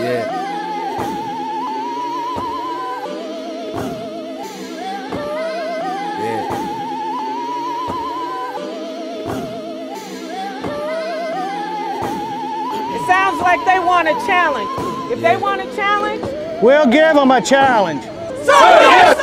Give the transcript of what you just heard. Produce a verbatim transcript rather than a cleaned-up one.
Yeah. It sounds like they want a challenge. If Yeah. they want a challenge, We'll give them a challenge. so yes,